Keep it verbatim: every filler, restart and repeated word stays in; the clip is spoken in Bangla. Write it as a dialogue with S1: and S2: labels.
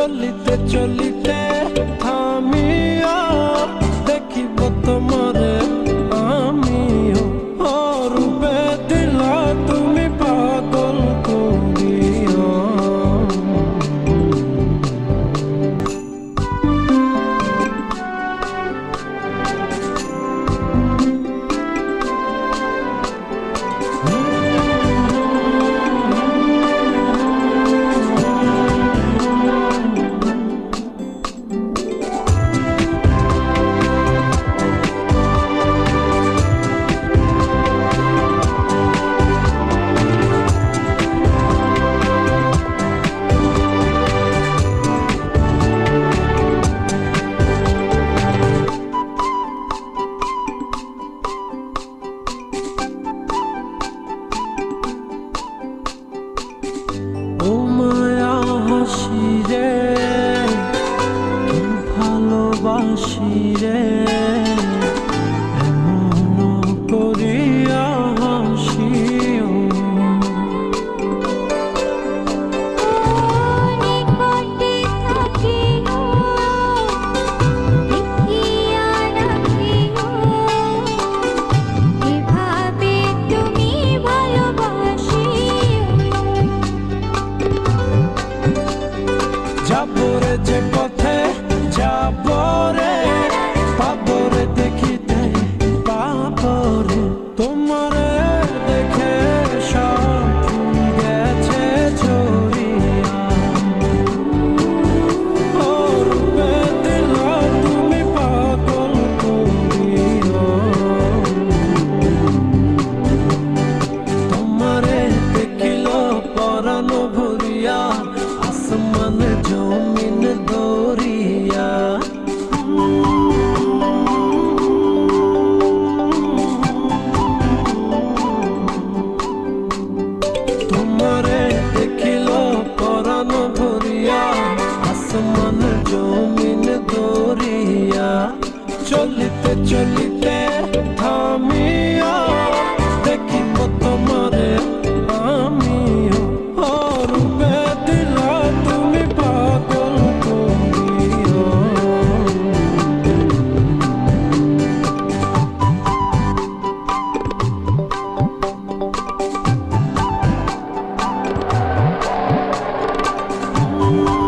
S1: চলিতে চলিতে থামিয়া দেখিব তোমারে আমিও অরূপে দিলা তুমি পাগল করিয়া। ও মায়া হাসি রে কি ভালোবাসি রে এমন করিয়া হাসিও। যাবরে যে পথে যাবরে পাবরে দেখিতে পাবরে তোমারে দেখে সব ফুল গেছে ঝরিয়া। অরূপে দিলা তুমি পাগল করিয়া। তোমারে দেখিল পরাণ ভরিয়া আসমান জমিন দরিয়া। তোমারে দেখিল পরাণ ভরিয়া আসমান জমিন দরিয়া। চলিতে চলিতে থামিয়া দেখিব তোমারে আমিও অরূপে দিলা তুমি পাগল করিয়া। Mm-hmm.